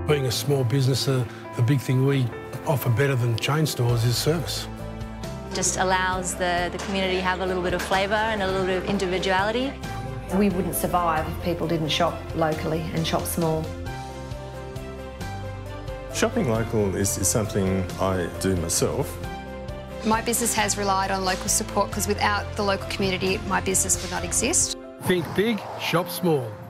Being a small business, the big thing we offer better than chain stores is service. Just allows the community to have a little bit of flavour and a little bit of individuality. We wouldn't survive if people didn't shop locally and shop small. Shopping local is something I do myself. My business has relied on local support because without the local community, my business would not exist. Think big, shop small.